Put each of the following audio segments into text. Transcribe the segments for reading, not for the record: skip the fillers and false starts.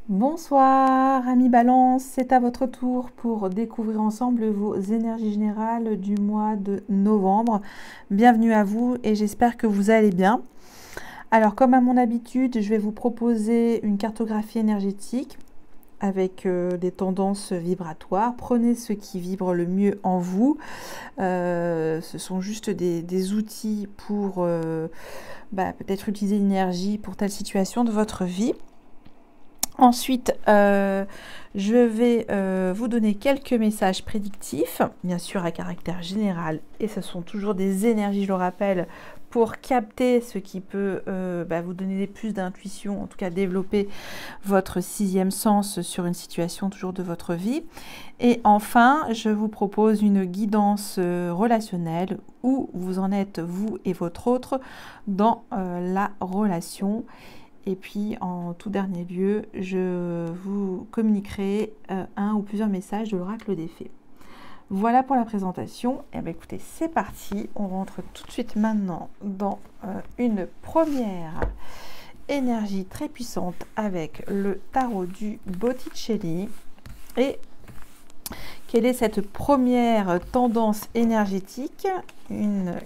Bonsoir, amis Balance, c'est à votre tour pour découvrir ensemble vos énergies générales du mois de novembre. Bienvenue à vous et j'espère que vous allez bien. Alors, comme à mon habitude, je vais vous proposer une cartographie énergétique avec des tendances vibratoires. Prenez ce qui vibre le mieux en vous. Ce sont juste des outils pour peut-être utiliser l'énergie pour telle situation de votre vie. Ensuite, je vais vous donner quelques messages prédictifs, bien sûr à caractère général, et ce sont toujours des énergies, je le rappelle, pour capter ce qui peut vous donner plus d'intuition, en tout cas développer votre sixième sens sur une situation toujours de votre vie. Et enfin, je vous propose une guidance relationnelle où vous en êtes, vous et votre autre, dans la relation. Et puis, en tout dernier lieu, je vous communiquerai un ou plusieurs messages de l'oracle des fées. Voilà pour la présentation. Et bien écoutez, c'est parti. On rentre tout de suite maintenant dans une première énergie très puissante avec le tarot du Botticelli. Et quelle est cette première tendance énergétique? Une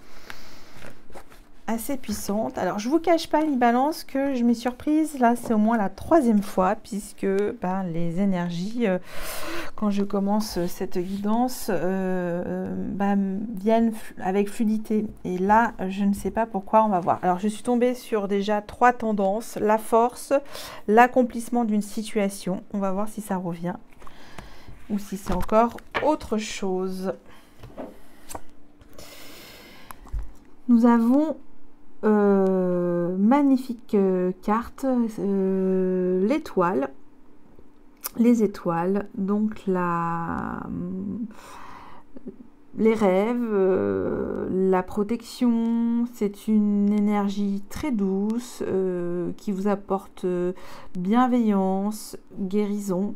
assez puissante. Alors, je vous cache pas, les balances, que je m'ai surprise. Là, c'est au moins la troisième fois, puisque les énergies, quand je commence cette guidance, viennent avec fluidité. Et là, je ne sais pas pourquoi, on va voir. Alors, je suis tombée sur déjà trois tendances. La force, l'accomplissement d'une situation. On va voir si ça revient ou si c'est encore autre chose. Nous avons magnifique carte, l'étoile, les étoiles, donc les rêves, la protection. C'est une énergie très douce qui vous apporte bienveillance, guérison.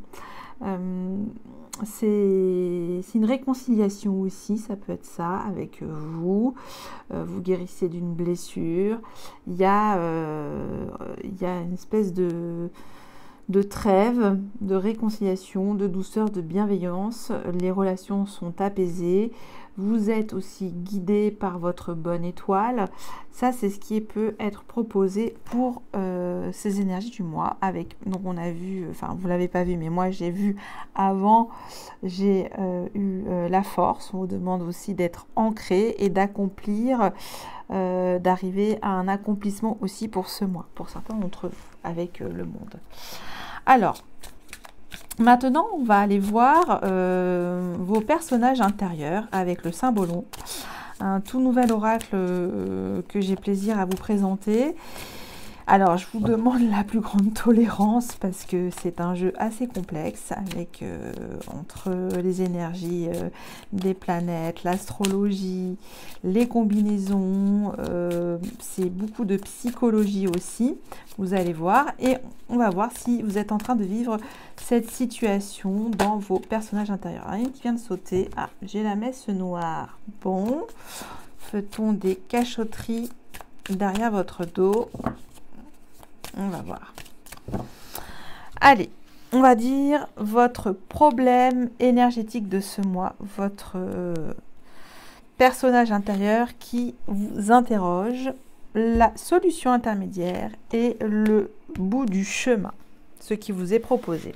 C'est une réconciliation aussi, ça peut être ça, avec vous. Vous guérissez d'une blessure. Il y a une espèce de trêve, de réconciliation, de douceur, de bienveillance. Les relations sont apaisées. Vous êtes aussi guidé par votre bonne étoile. Ça, c'est ce qui peut être proposé pour ces énergies du mois. Donc, on a vu, enfin, vous ne l'avez pas vu, mais moi, j'ai vu avant, j'ai eu la force. On vous demande aussi d'être ancré et d'accomplir, d'arriver à un accomplissement aussi pour ce mois, pour certains d'entre eux, avec le monde. Alors, maintenant, on va aller voir vos personnages intérieurs avec le Symbolon. Un tout nouvel oracle que j'ai plaisir à vous présenter. Alors, je vous demande la plus grande tolérance parce que c'est un jeu assez complexe avec entre les énergies des planètes, l'astrologie, les combinaisons, c'est beaucoup de psychologie aussi, vous allez voir. Et on va voir si vous êtes en train de vivre cette situation dans vos personnages intérieurs. Rien qui vient de sauter. Ah, j'ai la messe noire. Bon, fait-on des cachotteries derrière votre dos? On va voir. Allez, on va dire votre problème énergétique de ce mois, votre personnage intérieur qui vous interroge, la solution intermédiaire et le bout du chemin, ce qui vous est proposé.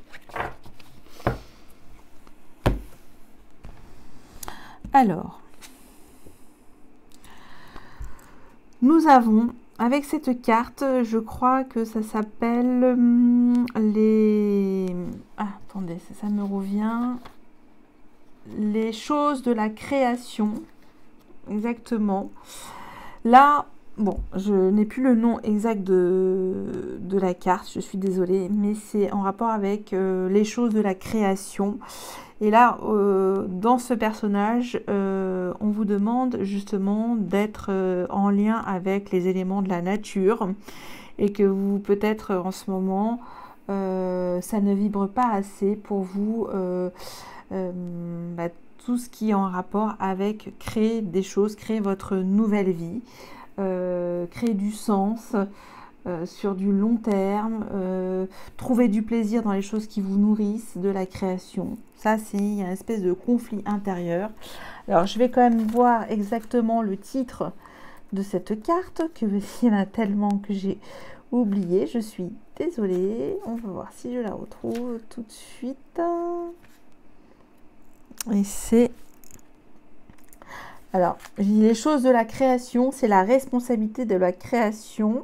Alors, nous avons, avec cette carte, je crois que ça s'appelle les... Ah, attendez, ça me revient. Les choses de la création. Exactement. Là, bon, je n'ai plus le nom exact de la carte, je suis désolée, mais c'est en rapport avec les choses de la création. Et là, dans ce personnage, on vous demande justement d'être en lien avec les éléments de la nature et que vous, peut-être en ce moment, ça ne vibre pas assez pour vous, tout ce qui est en rapport avec créer des choses, créer votre nouvelle vie, créer du sens, sur du long terme, trouver du plaisir dans les choses qui vous nourrissent, de la création. Ça, c'est une espèce de conflit intérieur. Alors, je vais quand même voir exactement le titre de cette carte, il y en a tellement que j'ai oublié. Je suis désolée. On va voir si je la retrouve tout de suite. Et c'est... Alors, je dis les choses de la création, c'est la responsabilité de la création.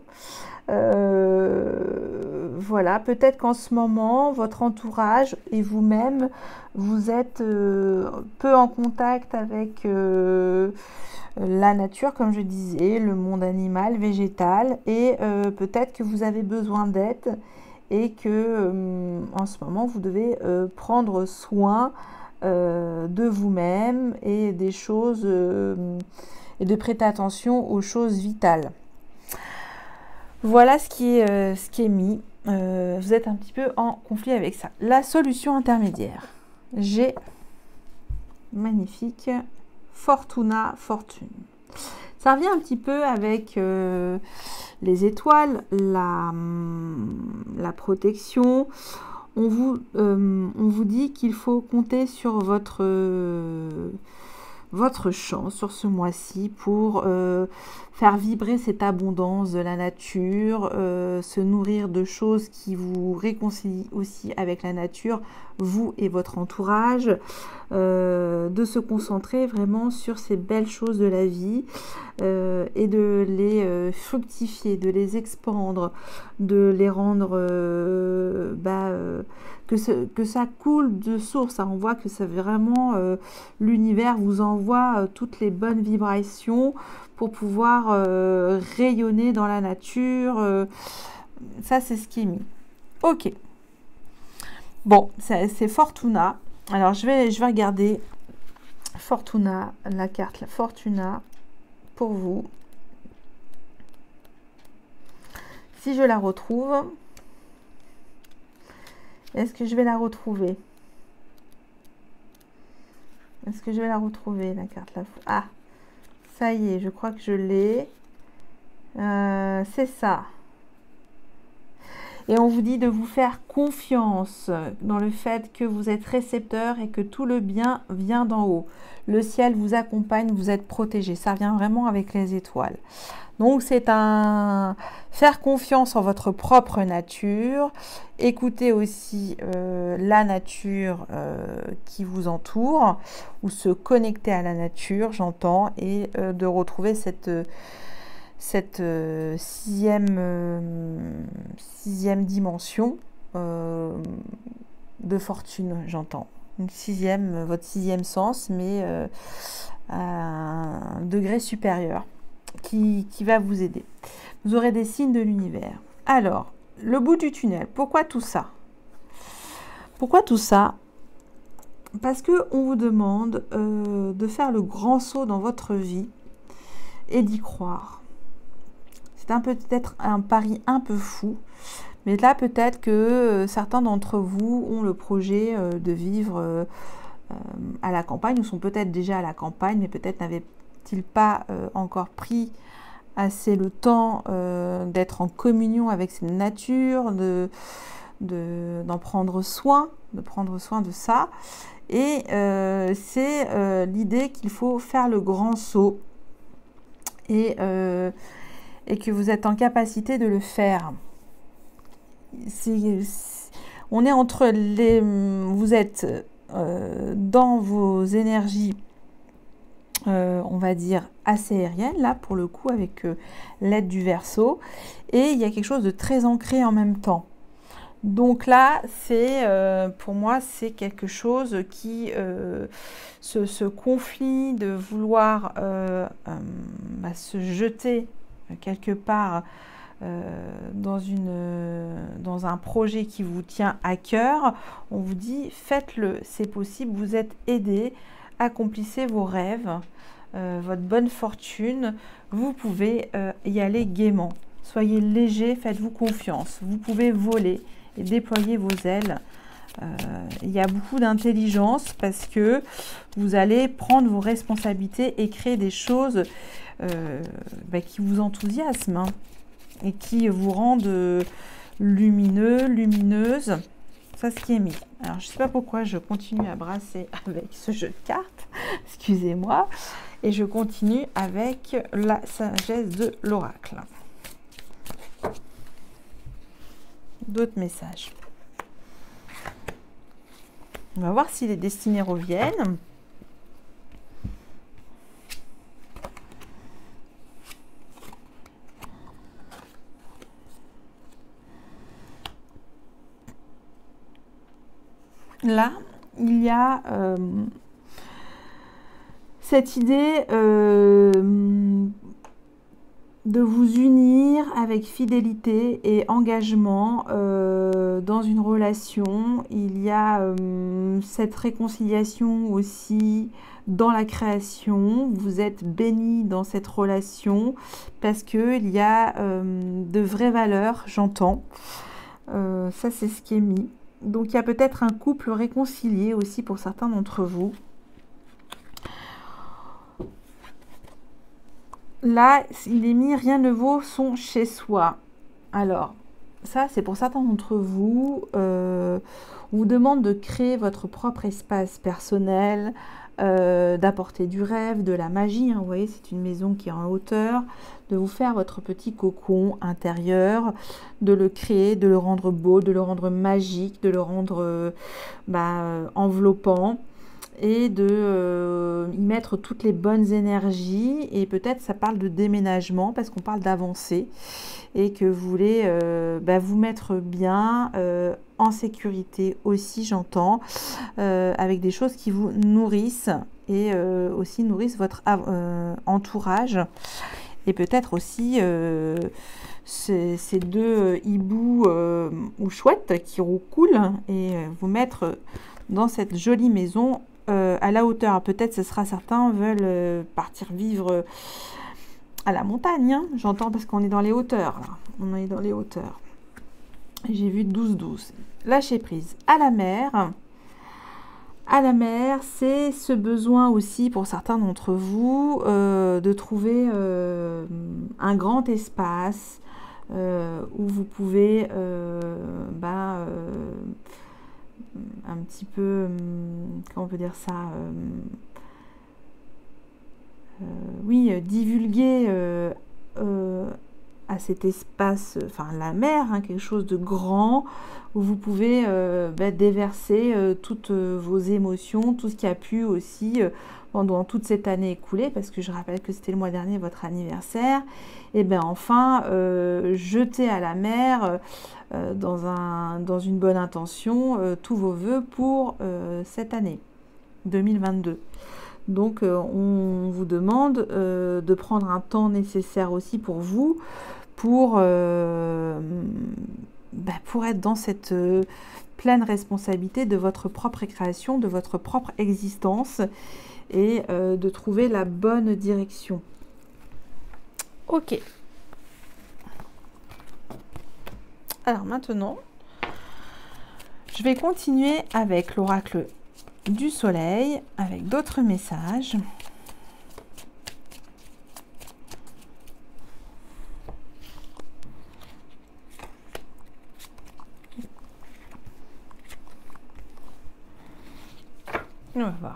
Voilà, peut-être qu'en ce moment, votre entourage et vous-même, vous êtes peu en contact avec la nature, comme je disais, le monde animal, végétal, et peut-être que vous avez besoin d'aide et que en ce moment, vous devez prendre soin de vous-même et des choses et de prêter attention aux choses vitales. Voilà ce qui est mis. Vous êtes un petit peu en conflit avec ça. La solution intermédiaire. J'ai magnifique Fortuna, fortune. Ça revient un petit peu avec les étoiles, la protection. On vous dit qu'il faut compter sur votre chance sur ce mois-ci pour faire vibrer cette abondance de la nature, se nourrir de choses qui vous réconcilient aussi avec la nature, vous et votre entourage, de se concentrer vraiment sur ces belles choses de la vie et de les fructifier, de les expandre, de les rendre que ça coule de source. On voit que c'est vraiment l'univers vous envoie toutes les bonnes vibrations pour pouvoir rayonner dans la nature. Ça, c'est ce qui est mis. Ok. Bon, c'est Fortuna. Alors, je vais regarder Fortuna, la carte la Fortuna pour vous. Si je la retrouve, est-ce que je vais la retrouver? Est-ce que je vais la retrouver, la carte la... Ah, ça y est, je crois que je l'ai. C'est ça. Et on vous dit de vous faire confiance dans le fait que vous êtes récepteur et que tout le bien vient d'en haut. Le ciel vous accompagne, vous êtes protégé. Ça vient vraiment avec les étoiles. Donc c'est un faire confiance en votre propre nature. Écoutez aussi la nature qui vous entoure ou se connecter à la nature, j'entends, et de retrouver cette sixième dimension de fortune, j'entends. Votre sixième sens, mais à un degré supérieur qui va vous aider. Vous aurez des signes de l'univers. Alors, le bout du tunnel, pourquoi tout ça? Pourquoi tout ça? Parce qu'on vous demande de faire le grand saut dans votre vie et d'y croire. C'est peut-être un pari un peu fou, mais là peut-être que certains d'entre vous ont le projet de vivre à la campagne, ou sont peut-être déjà à la campagne, mais peut-être n'avaient-ils pas encore pris assez le temps d'être en communion avec cette nature, d'en prendre soin, de prendre soin de ça. Et c'est l'idée qu'il faut faire le grand saut et que vous êtes en capacité de le faire. On est entre les... Vous êtes dans vos énergies, on va dire, assez aériennes, là, pour le coup, avec l'aide du Verseau. Et il y a quelque chose de très ancré en même temps. Donc là, c'est pour moi, c'est quelque chose qui... ce conflit de vouloir se jeter quelque part dans un projet qui vous tient à cœur, on vous dit faites-le, c'est possible, vous êtes aidé, accomplissez vos rêves, votre bonne fortune, vous pouvez y aller gaiement, soyez léger, faites-vous confiance, vous pouvez voler et déployer vos ailes. Il y a beaucoup d'intelligence parce que vous allez prendre vos responsabilités et créer des choses qui vous enthousiasment. et qui vous rendent lumineux, lumineuse. Ça, ce qui est mis. Alors, je ne sais pas pourquoi je continue à brasser avec ce jeu de cartes. Excusez-moi. Et je continue avec la sagesse de l'oracle. D'autres messages. On va voir si les destinées reviennent. Là, il y a cette idée de vous unir avec fidélité et engagement dans une relation. Il y a cette réconciliation aussi dans la création. Vous êtes bénis dans cette relation parce qu'il y a de vraies valeurs, j'entends. Ça, c'est ce qui est mis. Donc, il y a peut-être un couple réconcilié aussi pour certains d'entre vous. Là, il est mis, rien ne vaut son chez soi. Alors, ça, c'est pour certains d'entre vous. On vous demande de créer votre propre espace personnel, d'apporter du rêve, de la magie. Hein, vous voyez, c'est une maison qui est en hauteur. De vous faire votre petit cocon intérieur, de le créer, de le rendre beau, de le rendre magique, de le rendre enveloppant. Et de y mettre toutes les bonnes énergies. Et peut-être ça parle de déménagement parce qu'on parle d'avancer et que vous voulez vous mettre bien en sécurité aussi, j'entends, avec des choses qui vous nourrissent et aussi nourrissent votre entourage. Et peut-être aussi ces deux hiboux ou chouettes qui roucoulent et vous mettre dans cette jolie maison à la hauteur. Peut-être ce sera certains veulent partir vivre à la montagne, hein, j'entends, parce qu'on est dans les hauteurs là. On est dans les hauteurs. J'ai vu 12-12. Lâcher prise. À la mer, c'est ce besoin aussi pour certains d'entre vous de trouver un grand espace où vous pouvez un petit peu, comment on peut dire ça, divulguer à cet espace, enfin la mer, hein, quelque chose de grand, où vous pouvez déverser toutes vos émotions, tout ce qui a pu aussi pendant toute cette année écoulée, parce que je rappelle que c'était le mois dernier votre anniversaire, et bien enfin jeter à la mer dans une bonne intention tous vos vœux pour cette année 2022. Donc on vous demande de prendre un temps nécessaire aussi pour vous, pour être dans cette pleine responsabilité de votre propre création, de votre propre existence, et de trouver la bonne direction. Ok. Alors maintenant, je vais continuer avec l'oracle du soleil, avec d'autres messages. On va voir.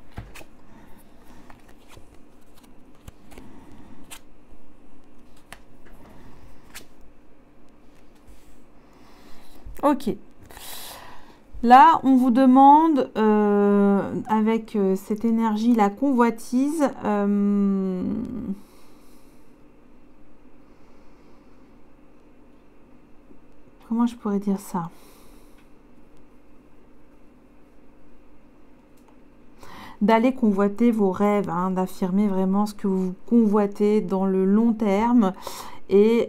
Ok. Là, on vous demande, avec cette énergie, la convoitise, comment je pourrais dire ça? D'aller convoiter vos rêves, hein, d'affirmer vraiment ce que vous convoitez dans le long terme et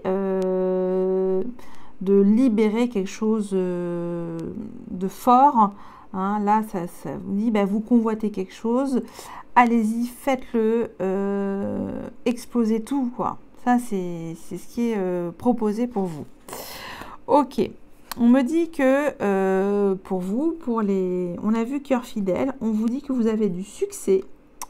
de libérer quelque chose de fort. Hein. Là, ça vous dit, vous convoitez quelque chose, allez-y, faites-le, explosez tout, quoi. Ça, c'est ce qui est proposé pour vous. Ok. On me dit que pour vous, on a vu cœur fidèle, on vous dit que vous avez du succès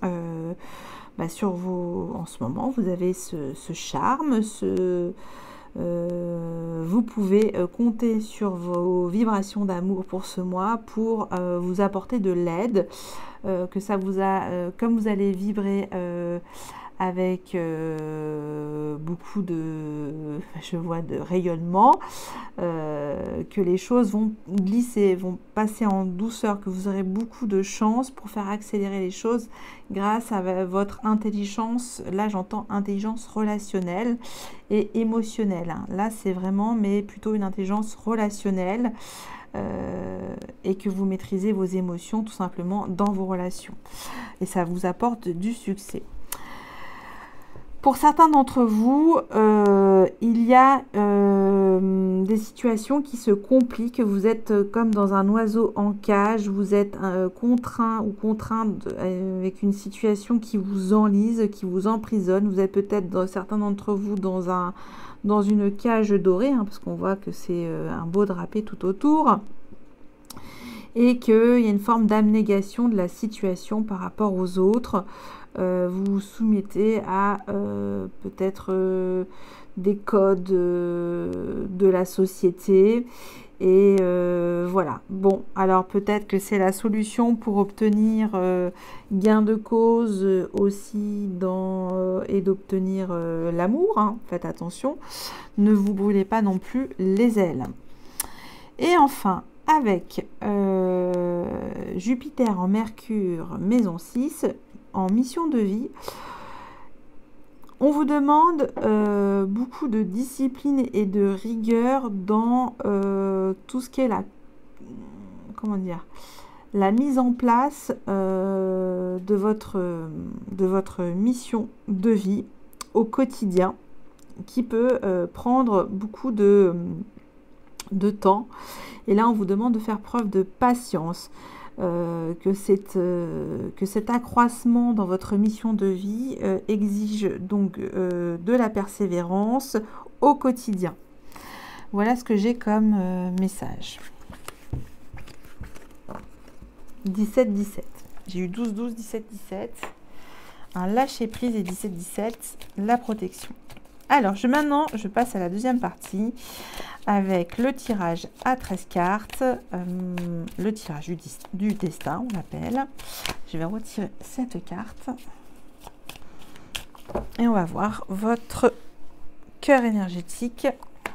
en ce moment, vous avez ce charme, vous pouvez compter sur vos vibrations d'amour pour ce mois pour vous apporter de l'aide, que ça vous a, comme vous allez vibrer avec beaucoup de, je vois, de rayonnement, que les choses vont glisser, vont passer en douceur, que vous aurez beaucoup de chance pour faire accélérer les choses grâce à votre intelligence. Là, j'entends intelligence relationnelle et émotionnelle. Là, c'est vraiment, mais plutôt une intelligence relationnelle et que vous maîtrisez vos émotions tout simplement dans vos relations. Et ça vous apporte du succès. Pour certains d'entre vous, il y a des situations qui se compliquent. Vous êtes comme dans un oiseau en cage. Vous êtes contraint ou contrainte avec une situation qui vous enlise, qui vous emprisonne. Vous êtes peut-être, certains d'entre vous, dans une cage dorée, parce qu'on voit que c'est un beau drapé tout autour. Et qu'il y a une forme d'abnégation de la situation par rapport aux autres. Vous vous soumettez à peut-être des codes de la société et voilà. Bon, alors peut-être que c'est la solution pour obtenir gain de cause aussi et d'obtenir l'amour. Faites attention, ne vous brûlez pas non plus les ailes. Et enfin, avec Jupiter en Mercure, maison 6, en mission de vie, on vous demande beaucoup de discipline et de rigueur dans tout ce qui est la mise en place de votre mission de vie au quotidien, qui peut prendre beaucoup de temps. Et là, on vous demande de faire preuve de patience. Que cet accroissement dans votre mission de vie exige donc de la persévérance au quotidien. Voilà ce que j'ai comme message. 17-17. J'ai eu 12-12, 17-17. Un lâcher-prise et 17-17, la protection. Alors, maintenant, je passe à la deuxième partie avec le tirage à 13 cartes, le tirage du destin, on l'appelle. Je vais retirer cette carte et on va voir votre cœur énergétique.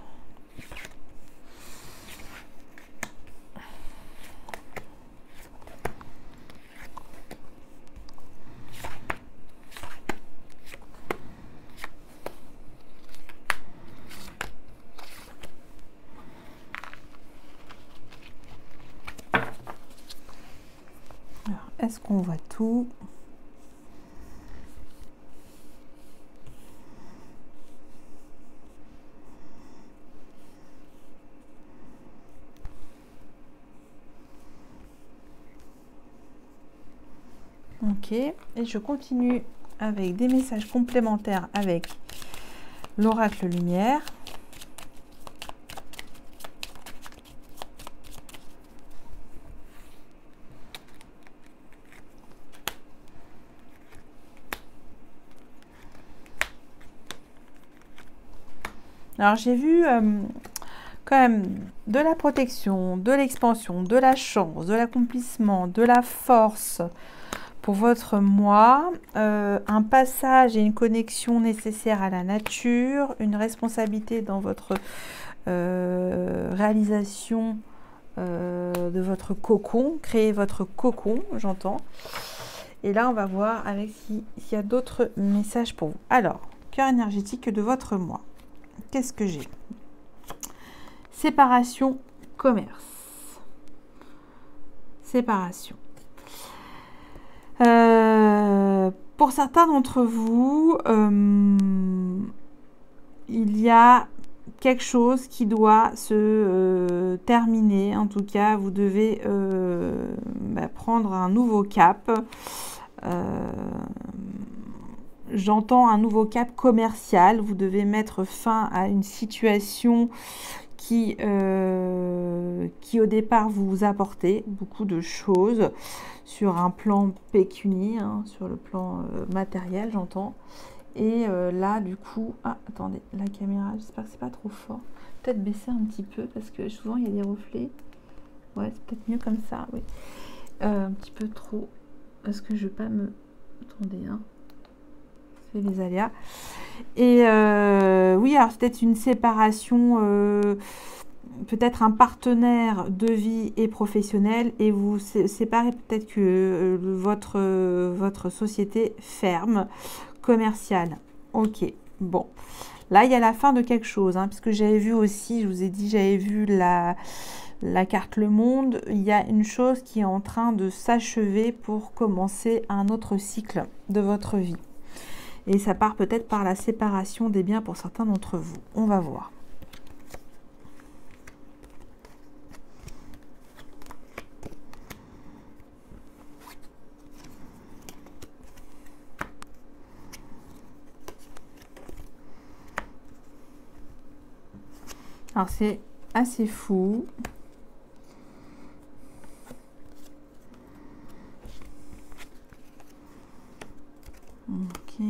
Est-ce qu'on voit tout? Ok, et je continue avec des messages complémentaires avec l'oracle lumière. Alors j'ai vu quand même de la protection, de l'expansion, de la chance, de l'accomplissement, de la force pour votre mois, un passage et une connexion nécessaire à la nature, une responsabilité dans votre réalisation de votre cocon, créer votre cocon, j'entends. Et là on va voir avec s'il y a d'autres messages pour vous. Alors, cœur énergétique de votre mois. Qu'est-ce que j'ai? Séparation, commerce. Séparation. Pour certains d'entre vous, il y a quelque chose qui doit se terminer. En tout cas, vous devez prendre un nouveau cap. J'entends un nouveau cap commercial. Vous devez mettre fin à une situation qui au départ vous apportait beaucoup de choses sur un plan pécunier, sur le plan matériel, j'entends. Et là, du coup... Ah, attendez, la caméra, j'espère que c'est pas trop fort. Peut-être baisser un petit peu, parce que souvent, il y a des reflets. Ouais, c'est peut-être mieux comme ça, oui. Un petit peu trop, parce que je vais pas me... Attendez, hein. C'est les aléas. Et oui, alors peut-être une séparation... peut-être un partenaire de vie et professionnel, et vous séparez peut-être que votre société ferme, commerciale. Ok, bon. Là, il y a la fin de quelque chose, hein, puisque j'avais vu aussi, je vous ai dit, j'avais vu la carte Le Monde. Il y a une chose qui est en train de s'achever pour commencer un autre cycle de votre vie. Et ça part peut-être par la séparation des biens pour certains d'entre vous. On va voir. Alors c'est assez fou. Ok.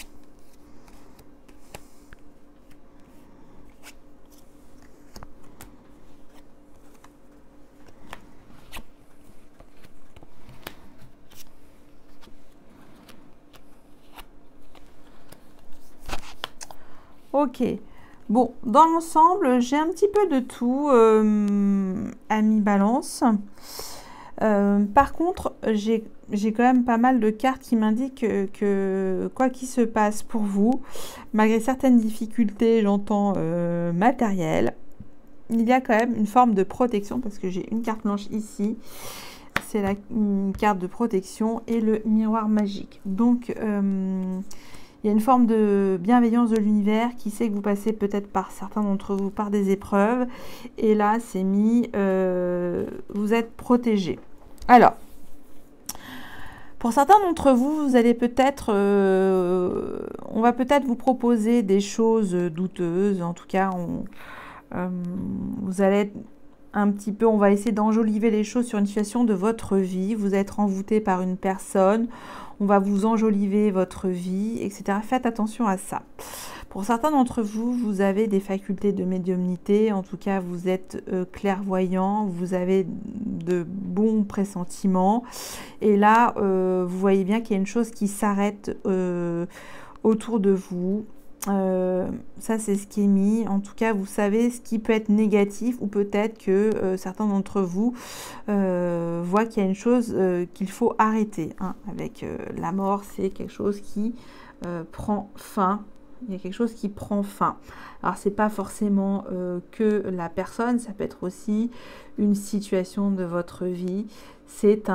Ok. Bon, dans l'ensemble, j'ai un petit peu de tout, ami Balance. Par contre, j'ai quand même pas mal de cartes qui m'indiquent que quoi qu'il se passe pour vous, malgré certaines difficultés, j'entends matérielles, il y a quand même une forme de protection, parce que j'ai une carte blanche ici, c'est une carte de protection et le miroir magique. Donc, il y a une forme de bienveillance de l'univers qui sait que vous passez peut-être par certains d'entre vous par des épreuves. Et là, c'est mis, vous êtes protégés. Alors, pour certains d'entre vous, vous allez peut-être, on va peut-être vous proposer des choses douteuses. En tout cas, vous allez être un petit peu, on va essayer d'enjoliver les choses sur une situation de votre vie. Vous êtes envoûté par une personne, on va vous enjoliver votre vie, etc. Faites attention à ça. Pour certains d'entre vous, vous avez des facultés de médiumnité, en tout cas vous êtes clairvoyant, vous avez de bons pressentiments. Et là, vous voyez bien qu'il y a une chose qui s'arrête autour de vous. Ça c'est ce qui est mis. En tout cas, vous savez ce qui peut être négatif, ou peut-être que certains d'entre vous voient qu'il y a une chose qu'il faut arrêter, hein. Avec la mort, c'est quelque chose qui prend fin. Il y a quelque chose qui prend fin. Alors c'est pas forcément que la personne, ça peut être aussi une situation de votre vie. C'est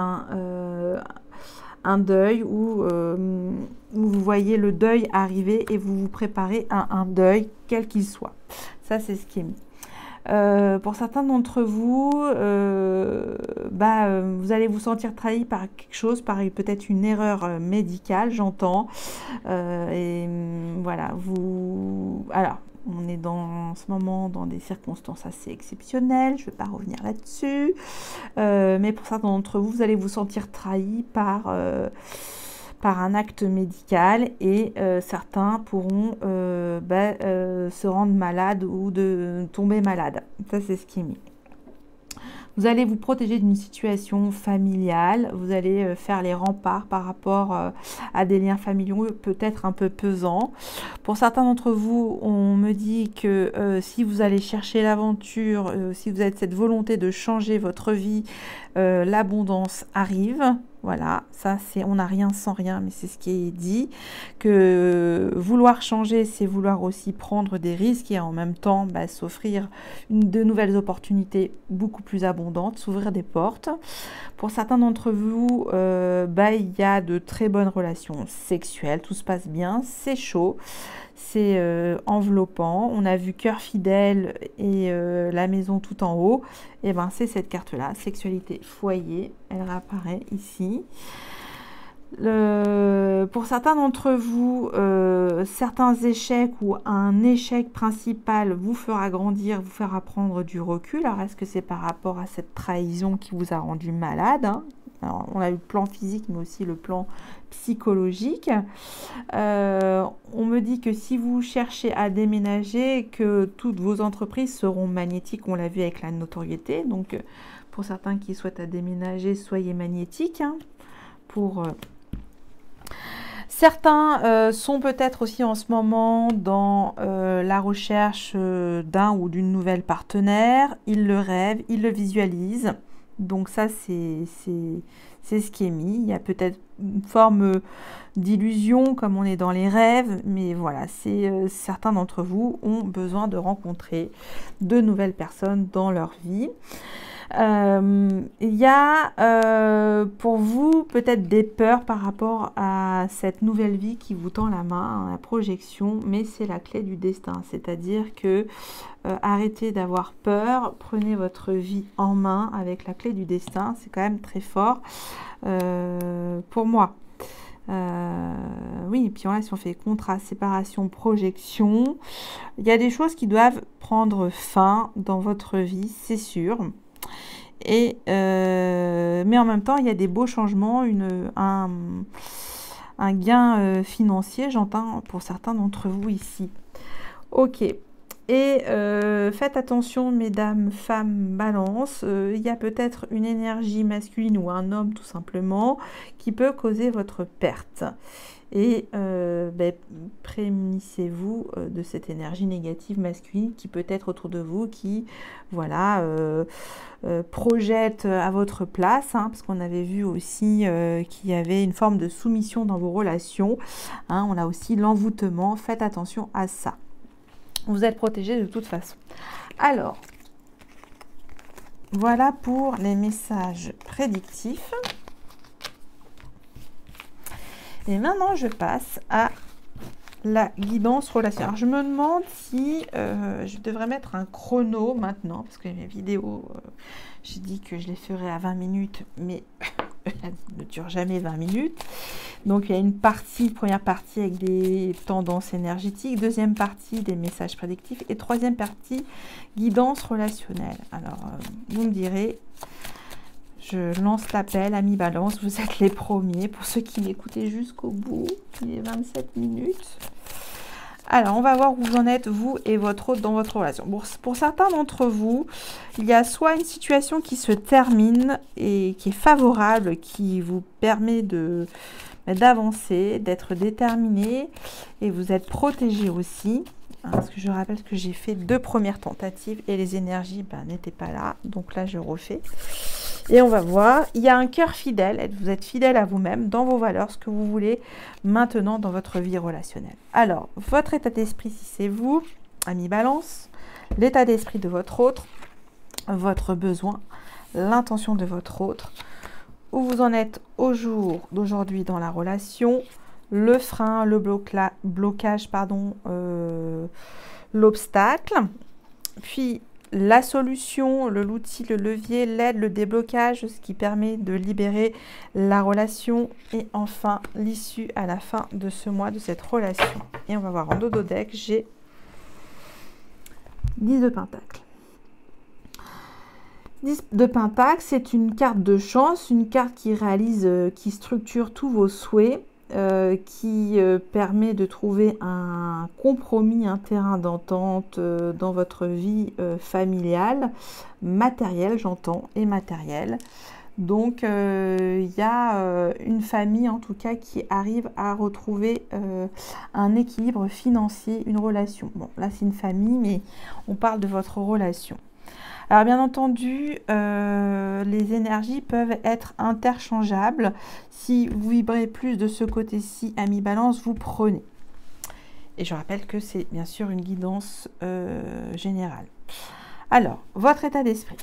un deuil où vous voyez le deuil arriver et vous vous préparez à un deuil, quel qu'il soit. Ça, c'est ce qui est mis. Pour certains d'entre vous, vous allez vous sentir trahi par quelque chose, par peut-être une erreur médicale, j'entends. Et voilà, alors, on est en ce moment dans des circonstances assez exceptionnelles, je ne vais pas revenir là-dessus. Mais pour certains d'entre vous, vous allez vous sentir trahi par un acte médical, et certains pourront se rendre malades ou de tomber malade. Ça, c'est ce qui est mis. Vous allez vous protéger d'une situation familiale, vous allez faire les remparts par rapport à des liens familiaux peut-être un peu pesants. Pour certains d'entre vous, on me dit que si vous allez chercher l'aventure, si vous avez cette volonté de changer votre vie, l'abondance arrive. Voilà, ça c'est, on n'a rien sans rien, mais c'est ce qui est dit, que vouloir changer, c'est vouloir aussi prendre des risques et en même temps s'offrir de nouvelles opportunités beaucoup plus abondantes, s'ouvrir des portes. Pour certains d'entre vous, il y a de très bonnes relations sexuelles, tout se passe bien, c'est chaud, c'est enveloppant. On a vu cœur fidèle et la maison tout en haut. Et c'est cette carte-là, sexualité foyer, elle réapparaît ici. Pour certains d'entre vous, certains échecs ou un échec principal vous fera grandir, vous fera prendre du recul. Alors, est-ce que c'est par rapport à cette trahison qui vous a rendu malade, hein? Alors, on a eu le plan physique, mais aussi le plan psychologique. On me dit que si vous cherchez à déménager, que toutes vos entreprises seront magnétiques, on l'a vu avec la notoriété. Donc, pour certains qui souhaitent à déménager, soyez magnétiques. Hein, pour... Certains sont peut-être aussi en ce moment dans la recherche d'un ou d'une nouvelle partenaire. Ils le rêvent, ils le visualisent. Donc ça, c'est ce qui est mis. Il y a peut-être une forme d'illusion comme on est dans les rêves. Mais voilà, certains d'entre vous ont besoin de rencontrer de nouvelles personnes dans leur vie. Il y a pour vous peut-être des peurs par rapport à cette nouvelle vie qui vous tend la main, la projection, mais c'est la clé du destin. C'est-à-dire que arrêtez d'avoir peur, prenez votre vie en main avec la clé du destin. C'est quand même très fort pour moi. Oui, et puis là, si on fait contrat, séparation, projection, il y a des choses qui doivent prendre fin dans votre vie, c'est sûr. Et, mais en même temps, il y a des beaux changements, un gain financier, j'entends pour certains d'entre vous ici. Ok. Et faites attention, mesdames, femmes, balance, il y a peut-être une énergie masculine ou un homme tout simplement qui peut causer votre perte. Et prémunissez-vous de cette énergie négative masculine qui peut être autour de vous, qui voilà, projette à votre place, hein, parce qu'on avait vu aussi qu'il y avait une forme de soumission dans vos relations. Hein, on a aussi l'envoûtement, faites attention à ça. Vous êtes protégé de toute façon. Alors, voilà pour les messages prédictifs. Et maintenant, je passe à la guidance relationnelle. Alors, je me demande si je devrais mettre un chrono maintenant, parce que mes vidéos, j'ai dit que je les ferais à 20 minutes, mais elles ne durent jamais 20 minutes. Donc, il y a une première partie avec des tendances énergétiques, deuxième partie des messages prédictifs et troisième partie guidance relationnelle. Alors, vous me direz... Je lance l'appel, amis balance, vous êtes les premiers. Pour ceux qui m'écoutaient jusqu'au bout, il est 27 minutes. Alors, on va voir où vous en êtes, vous et votre autre, dans votre relation. Bon, pour certains d'entre vous, il y a soit une situation qui se termine et qui est favorable, qui vous permet d'avancer, d'être déterminé, et vous êtes protégé aussi. Hein, parce que je rappelle que j'ai fait 2 premières tentatives et les énergies n'étaient pas là. Donc là, je refais. Et on va voir, il y a un cœur fidèle, vous êtes fidèle à vous-même, dans vos valeurs, ce que vous voulez maintenant dans votre vie relationnelle. Alors, votre état d'esprit, si c'est vous, ami balance, l'état d'esprit de votre autre, votre besoin, l'intention de votre autre, où vous en êtes au jour d'aujourd'hui dans la relation, le frein, le blocage, l'obstacle, puis la solution, l'outil, le levier, l'aide, le déblocage, ce qui permet de libérer la relation et enfin l'issue à la fin de ce mois de cette relation. Et on va voir en dodo deck, j'ai 10 de Pentacle. 10 de Pentacle, c'est une carte de chance, une carte qui réalise, qui structure tous vos souhaits. Qui permet de trouver un compromis, un terrain d'entente dans votre vie familiale, matérielle, j'entends, et matérielle. Donc, il y a une famille, en tout cas, qui arrive à retrouver un équilibre financier, une relation. Bon, là, c'est une famille, mais on parle de votre relation. Alors bien entendu, les énergies peuvent être interchangeables. Si vous vibrez plus de ce côté-ci, ami balance, vous prenez. Et je rappelle que c'est bien sûr une guidance générale. Alors, votre état d'esprit.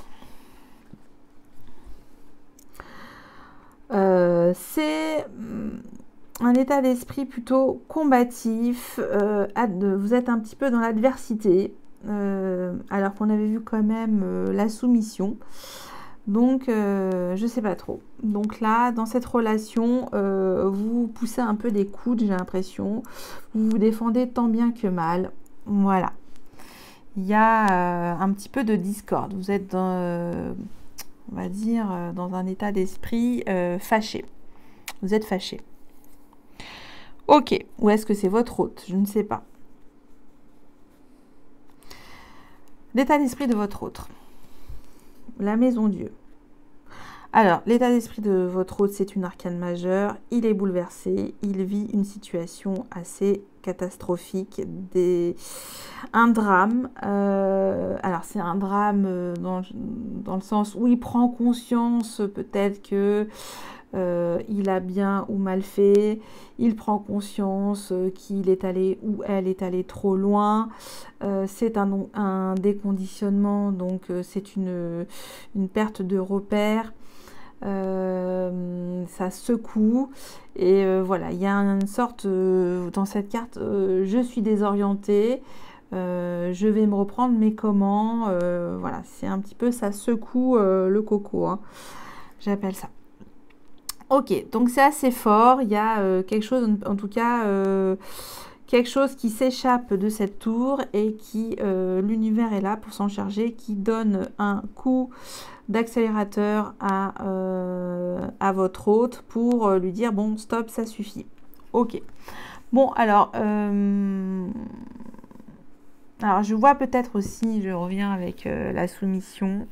C'est un état d'esprit plutôt combatif. Vous êtes un petit peu dans l'adversité. Alors qu'on avait vu quand même la soumission, donc je sais pas trop. Donc là, dans cette relation, vous poussez un peu des coudes, j'ai l'impression. Vous vous défendez tant bien que mal. Voilà. Il y a un petit peu de discorde. Vous êtes dans... on va dire, dans un état d'esprit fâché. Vous êtes fâché. Ok, ou est-ce que c'est votre hôte? Je ne sais pas. L'état d'esprit de votre hôte. La maison Dieu. Alors, l'état d'esprit de votre hôte, c'est une arcane majeure. Il est bouleversé. Il vit une situation assez catastrophique. Un drame. Alors, c'est un drame dans le sens où il prend conscience peut-être que il a bien ou mal fait, il prend conscience qu'il est allé ou elle est allée trop loin, c'est un déconditionnement, donc c'est une perte de repère, ça secoue, et voilà, il y a une sorte, dans cette carte, je suis désorientée, je vais me reprendre, mais comment, voilà, c'est un petit peu, ça secoue le coco, hein, j'appelle ça. Ok, donc c'est assez fort, il y a quelque chose, en tout cas, quelque chose qui s'échappe de cette tour et qui, l'univers est là pour s'en charger, qui donne un coup d'accélérateur à votre hôte pour lui dire, bon, stop, ça suffit. Ok. Bon, alors je vois peut-être aussi, je reviens avec la soumission,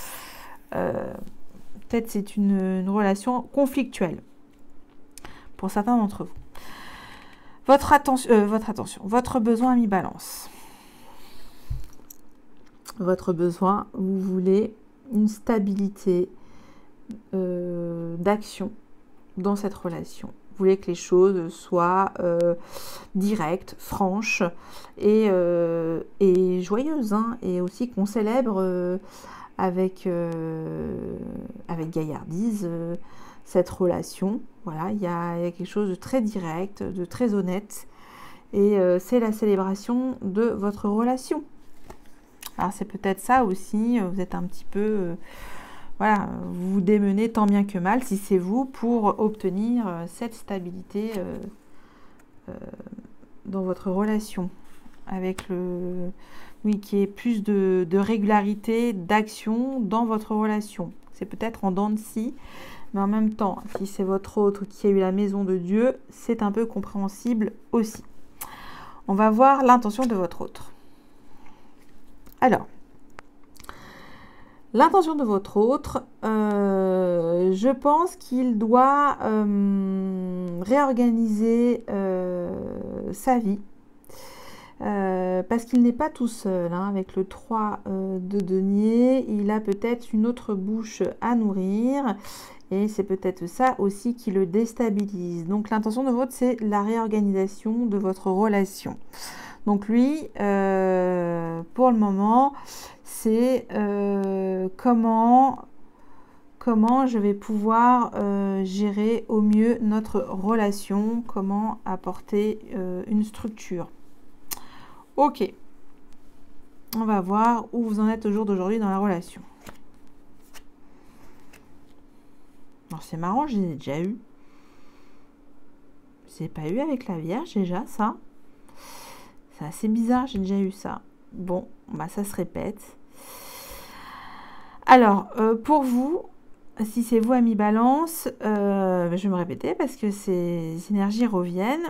peut-être c'est une relation conflictuelle pour certains d'entre vous. Votre besoin a mis balance. Votre besoin, vous voulez une stabilité d'action dans cette relation. Vous voulez que les choses soient directes, franches et joyeuses, hein, et aussi qu'on célèbre avec gaillardise cette relation. Voilà, il y a quelque chose de très direct, de très honnête, et c'est la célébration de votre relation. Alors c'est peut-être ça aussi, vous êtes un petit peu, voilà, vous vous démenez tant bien que mal, si c'est vous, pour obtenir cette stabilité dans votre relation, avec le... Oui, qui est plus de régularité, d'action dans votre relation. C'est peut-être en dents de scie, mais en même temps, si c'est votre autre qui a eu la maison de Dieu, c'est un peu compréhensible aussi. On va voir l'intention de votre autre. Alors, l'intention de votre autre, je pense qu'il doit réorganiser sa vie. Parce qu'il n'est pas tout seul, hein, avec le 3 de denier, il a peut-être une autre bouche à nourrir, et c'est peut-être ça aussi qui le déstabilise. Donc l'intention de votre, c'est la réorganisation de votre relation. Donc lui, pour le moment, c'est comment je vais pouvoir gérer au mieux notre relation, comment apporter une structure. Ok, on va voir où vous en êtes au jour d'aujourd'hui dans la relation. Alors c'est marrant, je les ai déjà eu. Je n'ai pas eu avec la Vierge déjà, ça. C'est assez bizarre, j'ai déjà eu ça. Bon, bah ça se répète. Alors, pour vous, si c'est vous, ami Balance, je vais me répéter parce que ces énergies reviennent.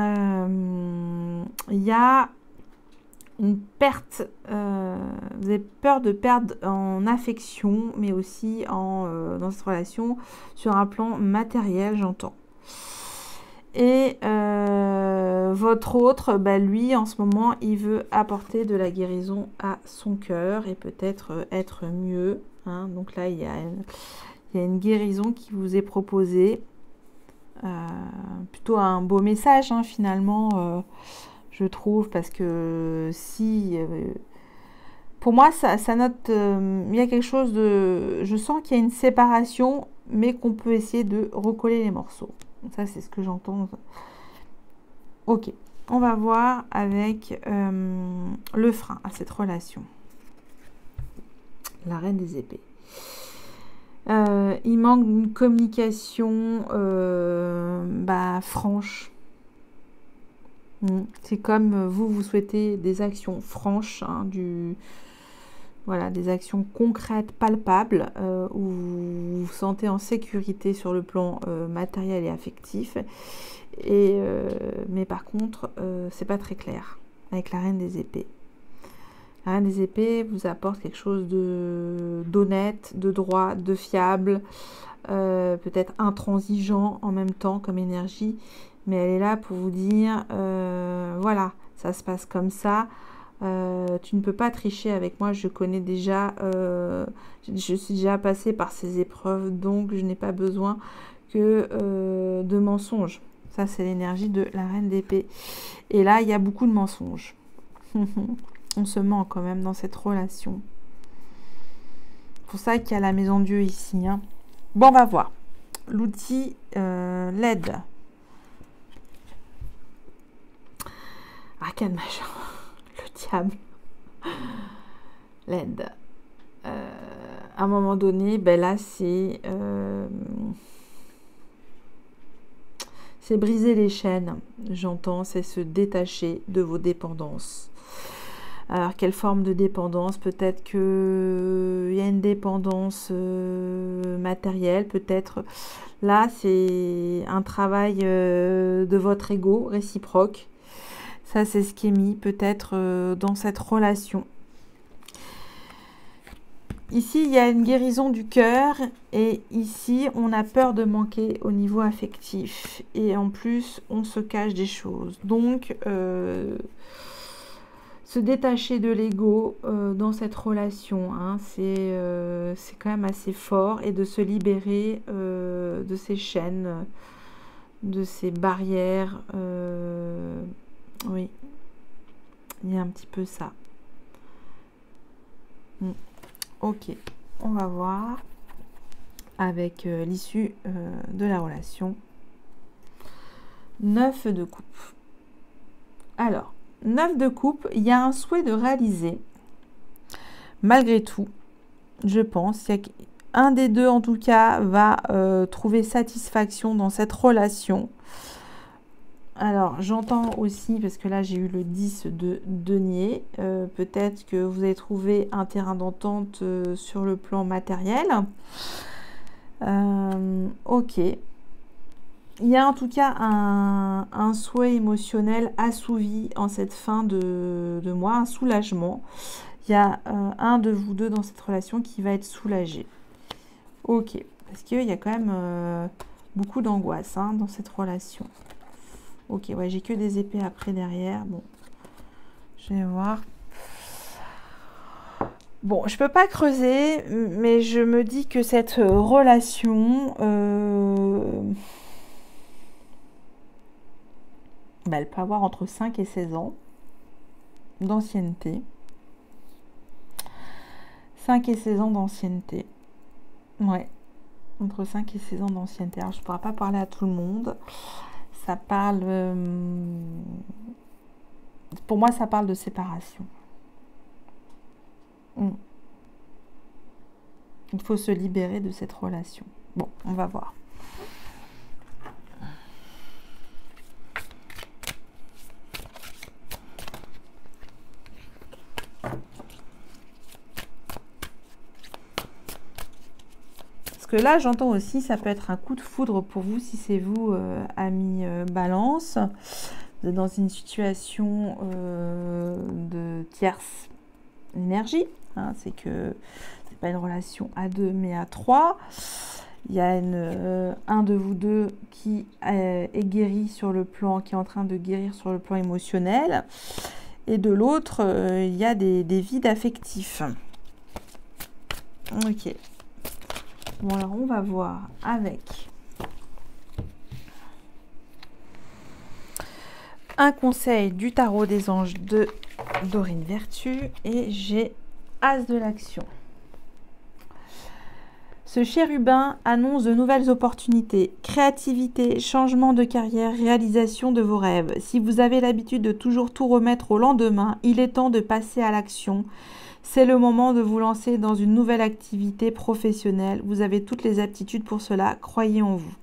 Il y a une perte, vous avez peur de perdre en affection, mais aussi dans cette relation, sur un plan matériel, j'entends. Et votre autre, bah, lui, en ce moment, il veut apporter de la guérison à son cœur et peut-être être mieux. Hein. Donc là, il y a une guérison qui vous est proposée. Plutôt un beau message, hein, finalement, je trouve, parce que si... pour moi, ça note... il y a quelque chose de... Je sens qu'il y a une séparation, mais qu'on peut essayer de recoller les morceaux. Ça, c'est ce que j'entends. Ok, on va voir avec le frein à cette relation. La reine des épées. Il manque d'une communication franche. C'est comme vous souhaitez des actions franches, hein, Voilà, des actions concrètes, palpables, où vous vous sentez en sécurité sur le plan matériel et affectif. Mais par contre, c'est pas très clair avec la reine des épées. La reine des épées vous apporte quelque chose d'honnête, de droit, de fiable, peut-être intransigeant en même temps comme énergie, mais elle est là pour vous dire, voilà, ça se passe comme ça, tu ne peux pas tricher avec moi, je connais déjà, je suis déjà passée par ces épreuves, donc je n'ai pas besoin que de mensonges. Ça, c'est l'énergie de la reine d'épée. Et là, il y a beaucoup de mensonges. On se ment quand même dans cette relation. C'est pour ça qu'il y a la maison Dieu ici. Hein. Bon, on va voir. L'outil l'aide. Arcane majeur. Le diable. L'aide. À un moment donné, ben là, c'est briser les chaînes. J'entends, c'est se détacher de vos dépendances. Alors, quelle forme de dépendance? Peut-être qu'il y a une dépendance matérielle, peut-être. Là, c'est un travail de votre ego réciproque. Ça, c'est ce qui est mis peut-être dans cette relation. Ici, il y a une guérison du cœur et ici, on a peur de manquer au niveau affectif. Et en plus, on se cache des choses. Donc, se détacher de l'ego dans cette relation, hein, c'est quand même assez fort, et de se libérer de ces chaînes, de ces barrières. Oui, il y a un petit peu ça. Ok, on va voir avec l'issue de la relation. 9 de coupe. Alors, 9 de coupe, il y a un souhait de réaliser. Malgré tout, je pense, il y a un des deux en tout cas va trouver satisfaction dans cette relation. Alors, j'entends aussi, parce que là j'ai eu le 10 de denier, peut-être que vous avez trouvé un terrain d'entente sur le plan matériel. Ok. Il y a en tout cas un souhait émotionnel assouvi en cette fin de mois, un soulagement. Il y a un de vous deux dans cette relation qui va être soulagé. Ok, parce qu'il y a quand même beaucoup d'angoisse hein, dans cette relation. Ok, ouais, j'ai que des épées après derrière. Bon, je vais voir. Bon, je peux pas creuser, mais je me dis que cette relation... elle peut avoir entre 5 et 16 ans d'ancienneté. 5 et 16 ans d'ancienneté. Ouais, entre 5 et 16 ans d'ancienneté. Alors, je ne pourrais pas parler à tout le monde. Ça parle... pour moi, ça parle de séparation. Il faut se libérer de cette relation. Bon, on va voir. Que là, j'entends aussi, ça peut être un coup de foudre pour vous si c'est vous, ami Balance. Vous êtes dans une situation de tierce énergie. Hein, c'est que c'est pas une relation à 2 mais à 3. Il y a un de vous deux qui est guéri sur le plan, qui est en train de guérir sur le plan émotionnel. Et de l'autre, il y a des vides affectifs. Ok. Bon, alors on va voir avec un conseil du tarot des anges de Dorine Vertu et j'ai As de l'action. Ce chérubin annonce de nouvelles opportunités, créativité, changement de carrière, réalisation de vos rêves. Si vous avez l'habitude de toujours tout remettre au lendemain, il est temps de passer à l'action. C'est le moment de vous lancer dans une nouvelle activité professionnelle. Vous avez toutes les aptitudes pour cela. Croyez en vous.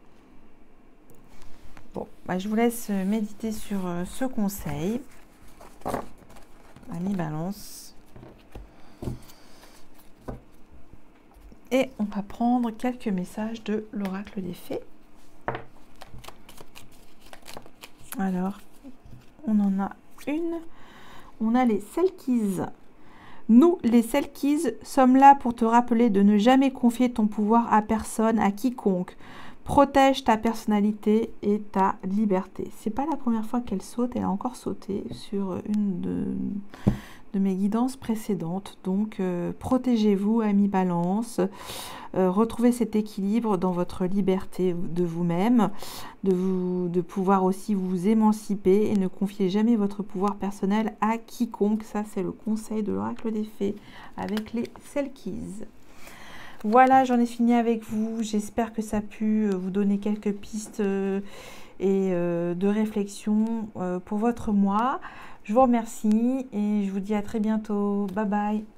Bon, je vous laisse méditer sur ce conseil. Ami Balance. Et on va prendre quelques messages de l'oracle des fées. Alors, on en a une. On a les Selkies. Nous, les Selkies, sommes là pour te rappeler de ne jamais confier ton pouvoir à personne, à quiconque. Protège ta personnalité et ta liberté. C'est pas la première fois qu'elle saute, elle a encore sauté sur une de mes guidances précédentes. Donc, protégez-vous, amis Balance. Retrouvez cet équilibre dans votre liberté de vous-même, de pouvoir aussi vous émanciper et ne confiez jamais votre pouvoir personnel à quiconque. Ça, c'est le conseil de l'oracle des fées avec les Selkies. Voilà, j'en ai fini avec vous. J'espère que ça a pu vous donner quelques pistes et de réflexion pour votre mois. Je vous remercie et je vous dis à très bientôt. Bye bye.